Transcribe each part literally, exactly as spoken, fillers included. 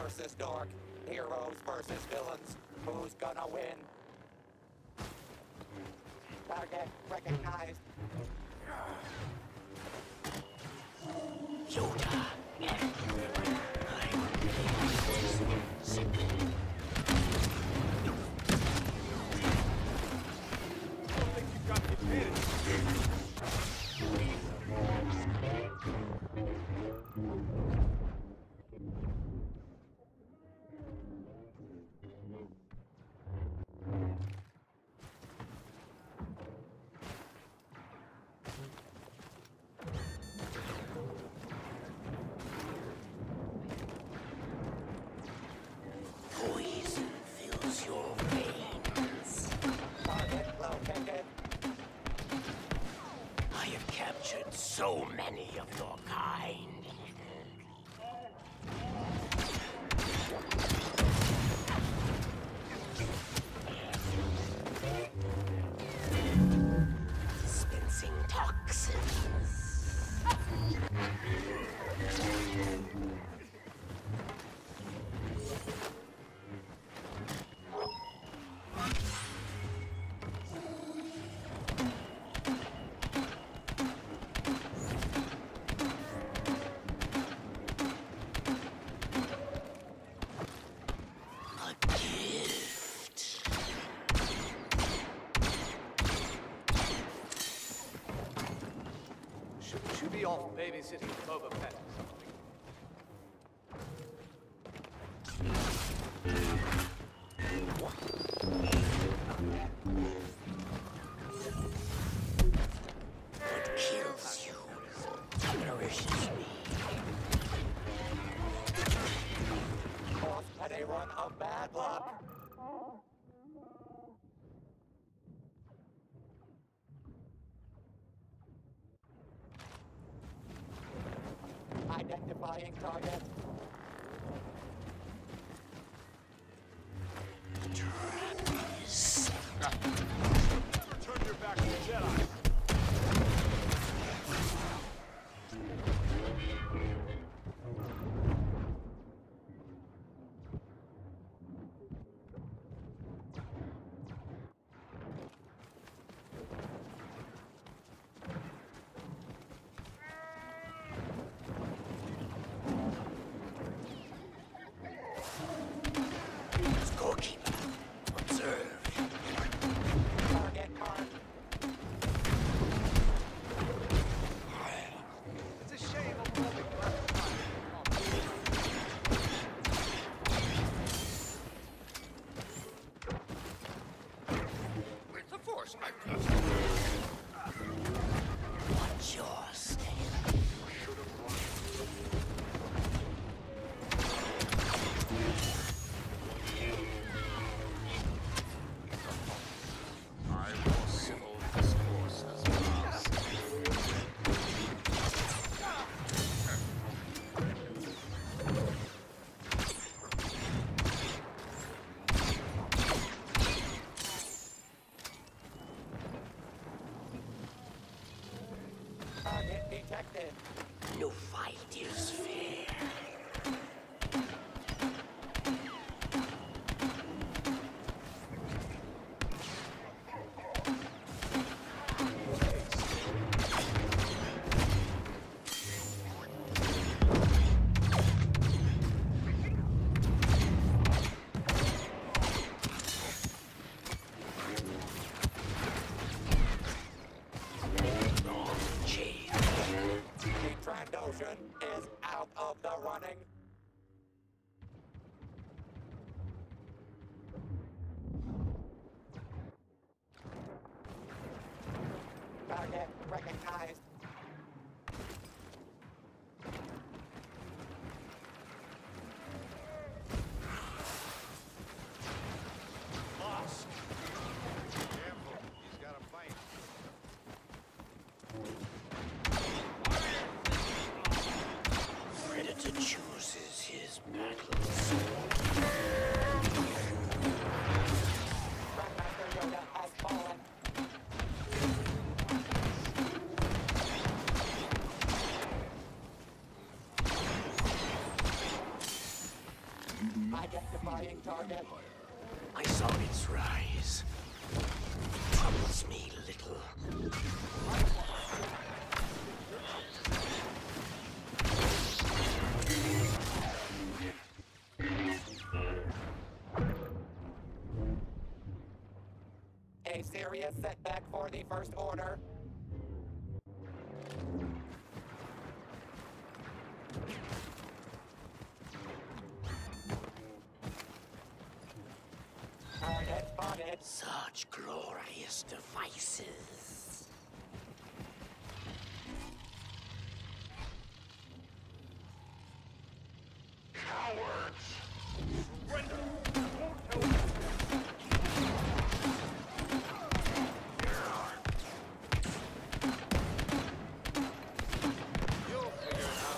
versus Dork. Heroes versus villains. Who's gonna win? Target recognized. Yoda. Poison fills your veins. Target located. I have captured so many of your kind. Dispensing toxins. A gift. Should, should be off babysitting Boba Fett or something. What kills you nourishes me. Boss had a run of bad luck. Identifying target. Turn your back to the Jedi. Scorekeeper, observe. Target marked. It's a shame I'm holding With the force, my cousin. What's your stand? I will civil discourse as last. Target detected. No fight is fair. Chain. The Trandoshan is out of the running. Target recognized. lost. Careful, he's got a fight. Predator chooses his battles. Grandmaster Yoda has fallen. Identifying target. I saw its rise. Troubles me little. A serious setback for the First Order. Target spotted. Such glorious devices. You'll figure it out.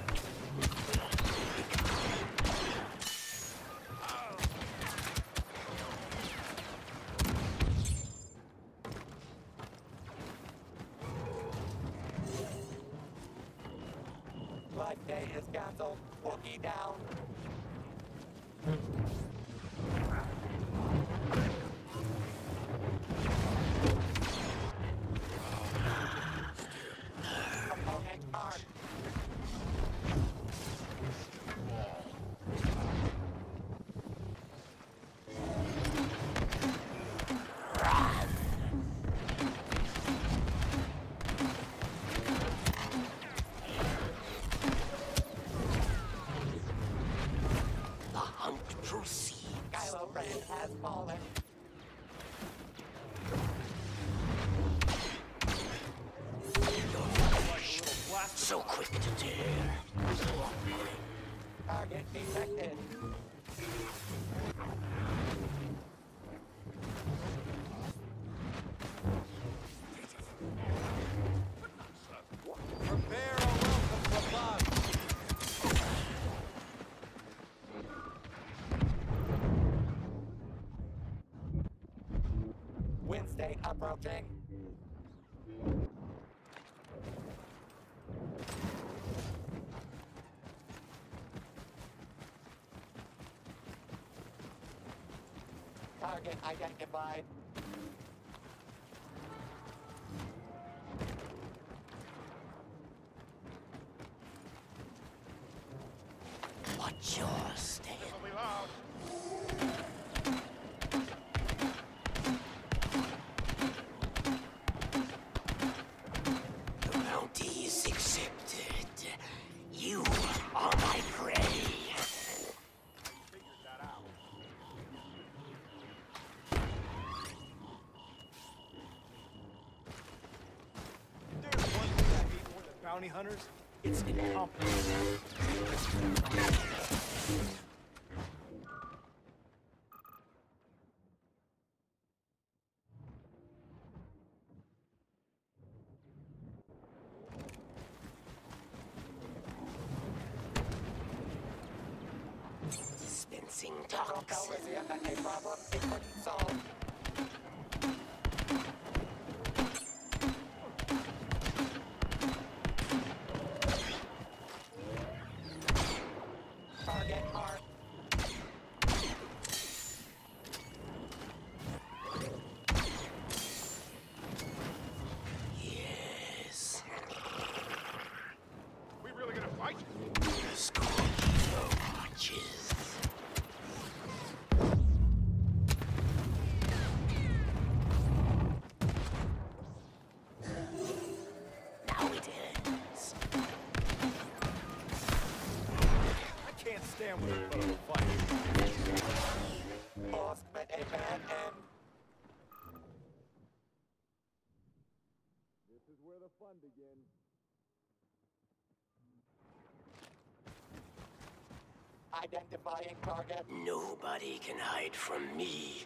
Life day is canceled. Wookie down. Opponent armed. The hunt proceeds. Kylo Ren has fallen. So quick to tear. Target detected. Prepare a welcome for Bob. Wind state approaching. Target identified. What's your stand? It'll be loud. The bounty is accepted. You are my prey. Figured that out. There's one thing I hate more than bounty hunters. It's incompetence. Dispensing General toxin. Calrissian had a problem he couldn't solve. Target marked. Yes. We really gonna fight? Scorpio watches. Now it ends. I can't stand when a foe fights. Lost met a bad end. This is where the fun begins. Identifying target. Nobody can hide from me.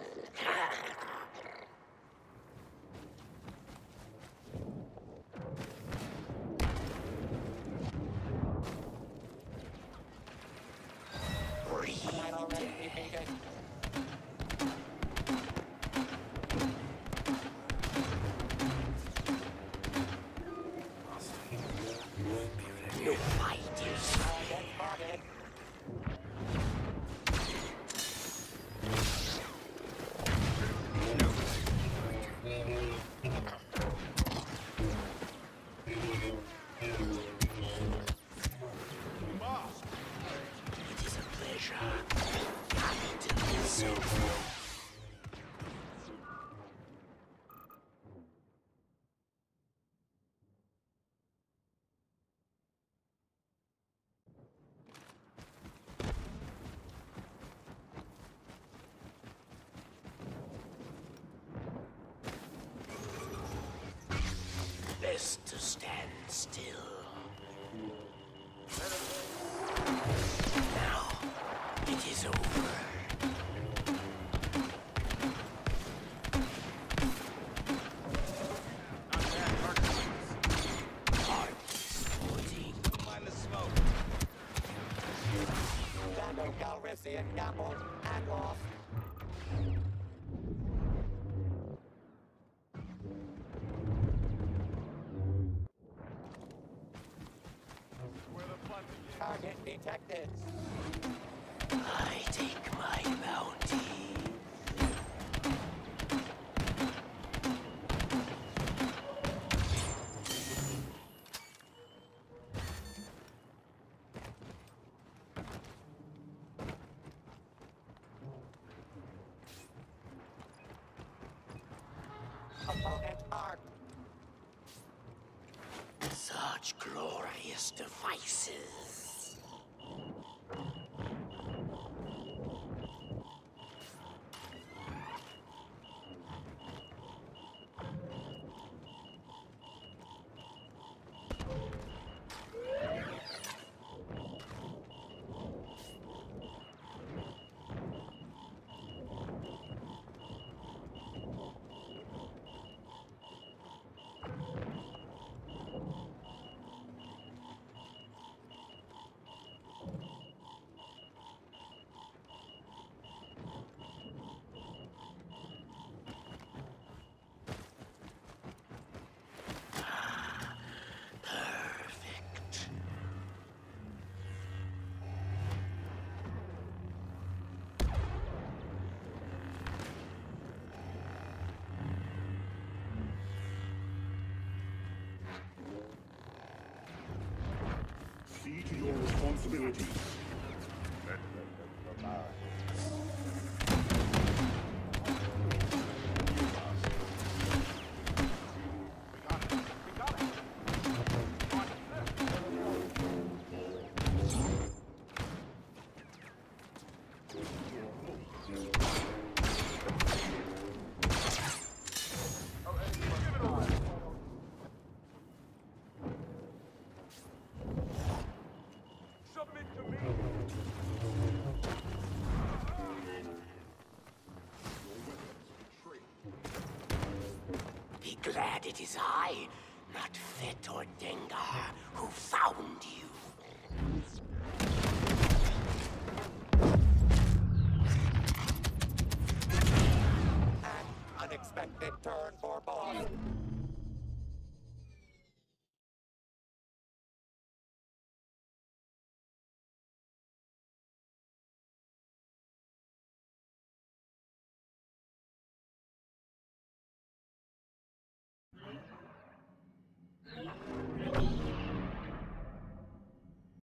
Might already be defeated. No fight is Target spotted. best to stand still. Now, it is over. Heartless footing. Mind the smoke. Lando Calrissian gambled and lost. Where the fuck Target detected. I take my bounty. Opponent armed. Such glorious devices. Perfect. See to your responsibilities. submit to me? Be glad it is I, not Fett or Dengar, who found you. An unexpected turn for boss.